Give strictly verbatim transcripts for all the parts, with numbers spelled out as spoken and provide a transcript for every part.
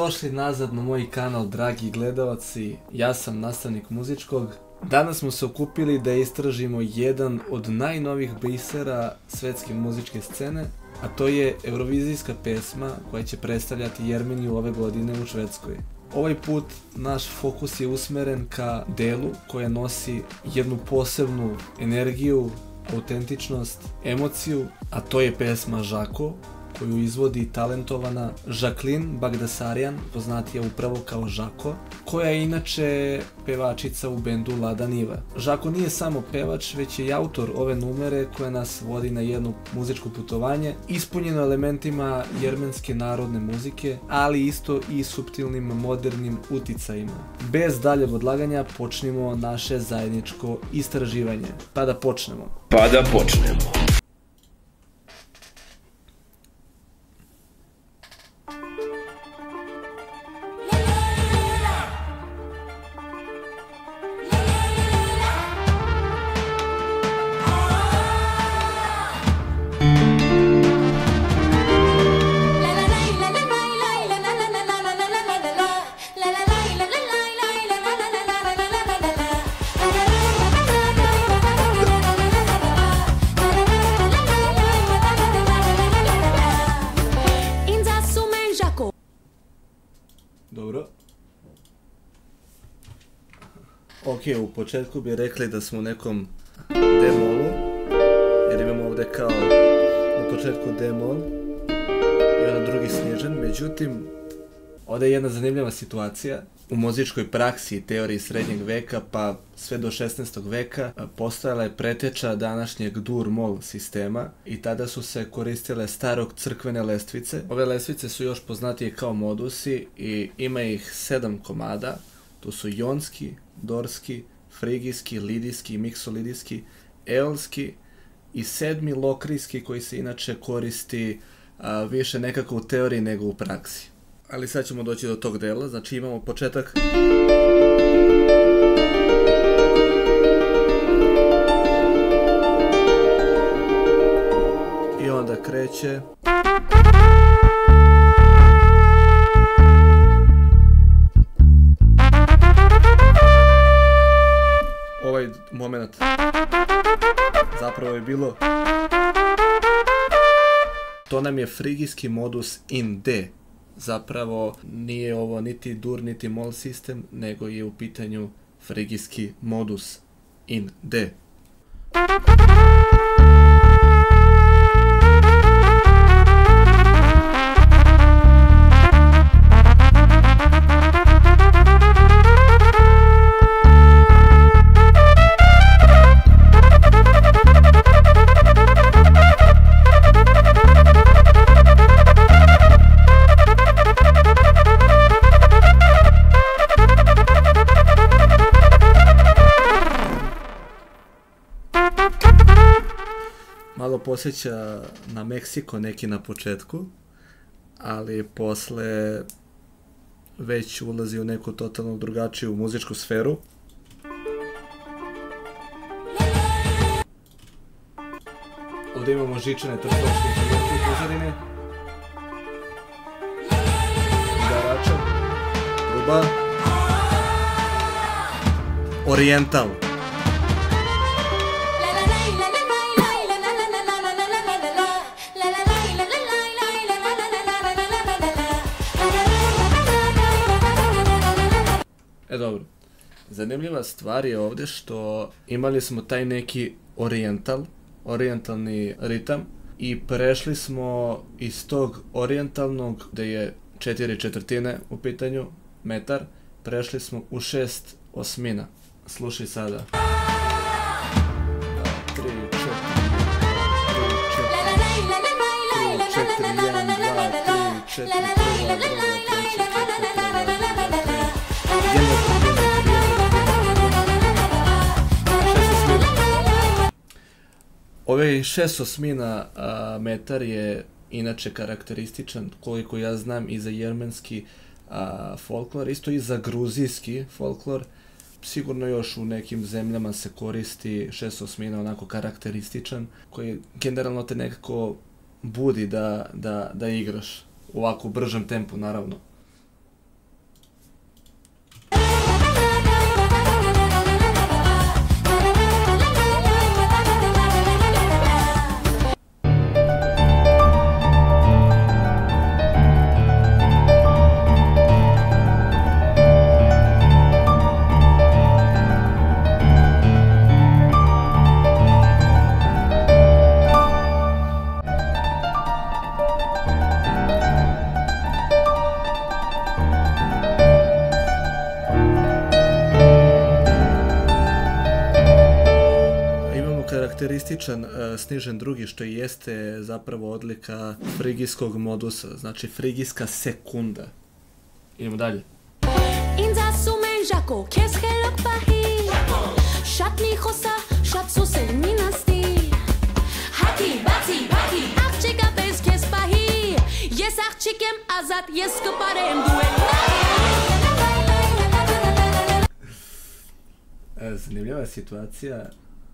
Dobrodošli nazad na moj kanal, dragi gledalci. Ja sam nastavnik muzičkog. Danas smo se okupili da istražimo jedan od najnovijih bisera svetske muzičke scene, a to je eurovizijska pesma koja će predstavljati Jermeniju ove godine u Švedskoj. Ovaj put naš fokus je usmeren ka delu koja nosi jednu posebnu energiju, autentičnost, emociju, a to je pesma Žako, koju izvodi talentovana Jacqueline Bagdasaryan, poznatija upravo kao Žako, koja je inače pevačica u bendu Lada Niva. Žako nije samo pevač, već je i autor ove numere koja nas vodi na jedno muzičko putovanje, ispunjeno elementima jermenske narodne muzike, ali isto i suptilnim modernim uticajima. Bez daljeg odlaganja počnimo naše zajedničko istraživanje. Pa da počnemo. Pa da počnemo. Dobro. Ok, u početku bi rekli da smo u nekom D-molu, jer imamo ovdje kao na početku D-mol i onda drugi snježan, međutim ovdje je jedna zanimljiva situacija. U muzičkoj praksi i teoriji srednjeg veka pa sve do šesnaestog veka postojala je preteča današnjeg dur-mol sistema i tada su se koristile starog crkvene lestvice. Ove lestvice su još poznatije kao modusi i ima ih sedam komada. Tu su jonski, dorski, frigijski, lidijski, miksolidijski, eolski i sedmi lokrijski koji se inače koristi a, više nekako u teoriji nego u praksi. Ali sad ćemo doći do tog dela, znači imamo početak. I onda kreće. Ovaj moment zapravo je bilo. To nam je frigijski modus in D. Zapravo nije ovo niti dur niti mol sistem, nego je u pitanju frigijski modus in D. Malo posjeća na Meksiko neki na početku, ali posle već ulazi u neku totalno drugačiju muzičku sferu. Ovdje imamo žičane trgovske instrumente u pozadini. Udarača, truba, orijental. E dobro, zanimljiva stvar je ovdje što imali smo taj neki orijental, orijentalni ritam i prešli smo iz tog orijentalnog, gdje je četiri četvrtine u pitanju, metar, prešli smo u šest osmina. Slušaj sada. tri, četiri, jedan, dva, tri, četiri, prva, druga, treća, četvrta, Ove šest osmina a, metar je inače karakterističan, koliko ja znam, i za jermenski a, folklor, isto i za gruzijski folklor. Sigurno još u nekim zemljama se koristi šest osmina onako karakterističan, koji generalno te nekako budi da, da, da igraš u ovako bržem tempu, naravno. karakterističan uh, snižen drugi, što jeste zapravo odlika frigijskog modusa, znači frigijska sekunda. Idemo dalje. Zanimljiva situacija.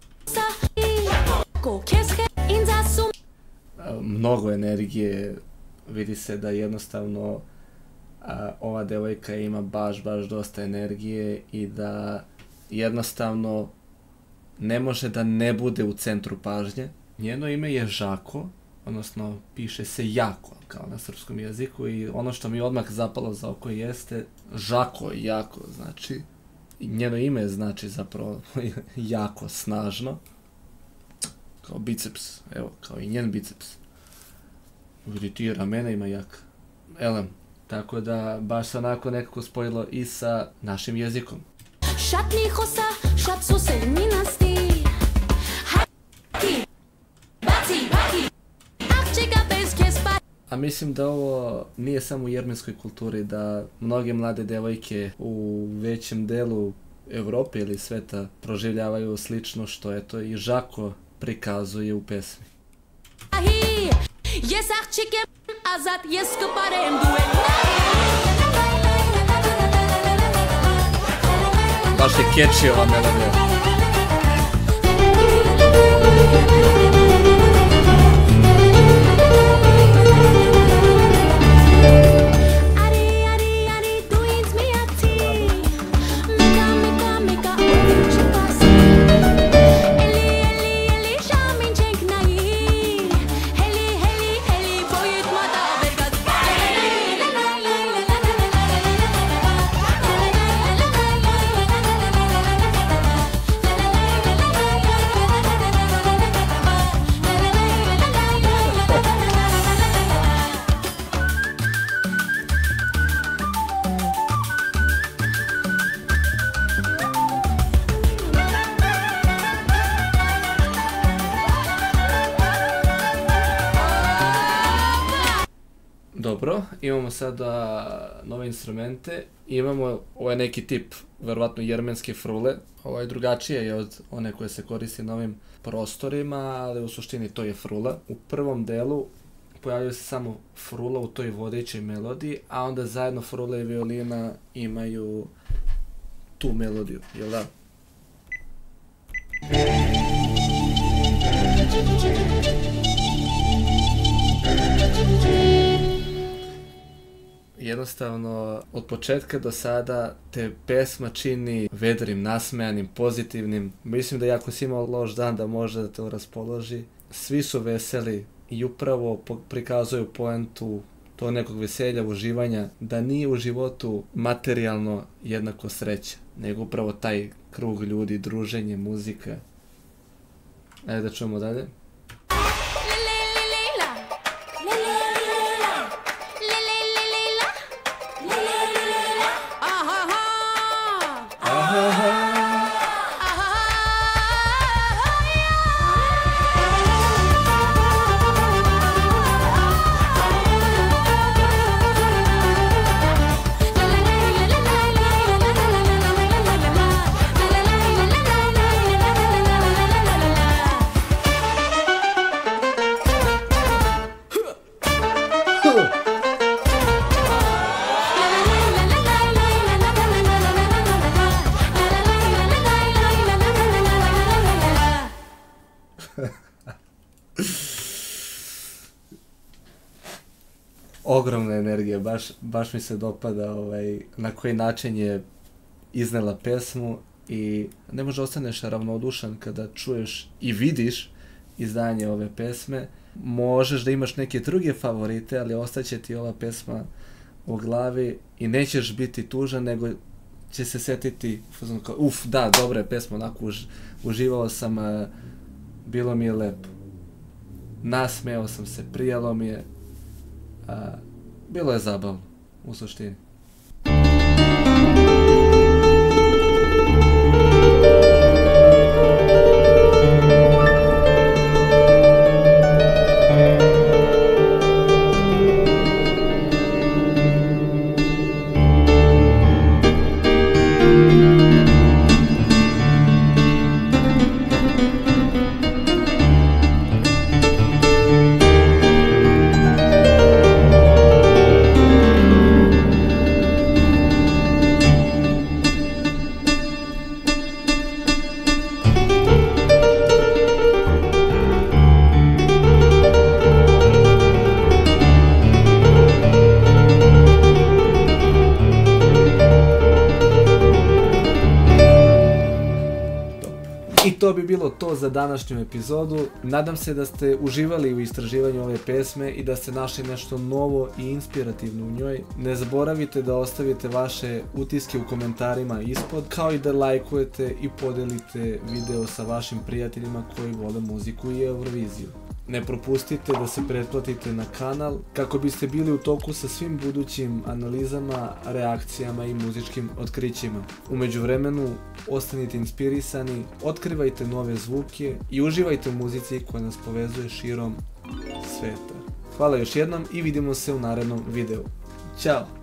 Mnogo energije, vidi se da jednostavno a, ova devojka ima baš, baš dosta energije i da jednostavno ne može da ne bude u centru pažnje. Njeno ime je Žako, odnosno piše se Jako, kao na srpskom jeziku, i ono što mi odmah zapalo za oko jeste Žako, jako, znači njeno ime znači zapravo jako, snažno, kao biceps, evo, kao i njen biceps. Vidi ti, ramena ima jak. Elem, tako da baš se onako nekako spojilo i sa našim jezikom. A mislim da ovo nije samo u jermenskoj kulturi, da mnoge mlade devojke u većem delu Evrope ili sveta proživljavaju slično što eto i Žako prikazuje u pesmi. Baš je catchy ova melodija. Dobro, imamo sada nove instrumente, imamo ovaj neki tip, verovatno jermenske frule, ovaj drugačije je od one koje se koristi na ovim prostorima, ali u suštini to je frula. U prvom delu pojavljaju se samo frula u toj vodećoj melodiji, a onda zajedno frula i violina imaju tu melodiju, jel da? Jednostavno, od početka do sada te pesma čini vedrim, nasmejanim, pozitivnim. Mislim da i ako si imao loš dan da može da te raspoloži. Svi su veseli i upravo prikazuju poentu to nekog veselja, uživanja, da nije u životu materijalno jednako sreća, nego upravo taj krug ljudi, druženje, muzika. Ajde da čujemo dalje. Ogromna energija, baš, baš mi se dopada ovaj, na koji način je iznela pesmu i ne može ostaneš ravnodušan kada čuješ i vidiš izdanje ove pesme. Možeš da imaš neke druge favorite, ali ostaće ti ova pesma u glavi i nećeš biti tužan, nego će se setiti, uf, da, dobra je pesma, onako už, uživao sam, bilo mi je lepo. Nasmejao sam se, prijalo mi je. A, bilo je zabavno, u suštini. za današnju epizodu. Nadam se da ste uživali u istraživanju ove pesme i da ste našli nešto novo i inspirativno u njoj. Ne zaboravite da ostavite vaše utiske u komentarima ispod, kao i da lajkujete i podelite video sa vašim prijateljima koji vole muziku i Euroviziju. Ne propustite da se pretplatite na kanal kako biste bili u toku sa svim budućim analizama, reakcijama i muzičkim otkrićima. U međuvremenu ostanite inspirisani, otkrivajte nove zvuke i uživajte u muzici koja nas povezuje širom sveta. Hvala još jednom i vidimo se u narednom videu. Ćao!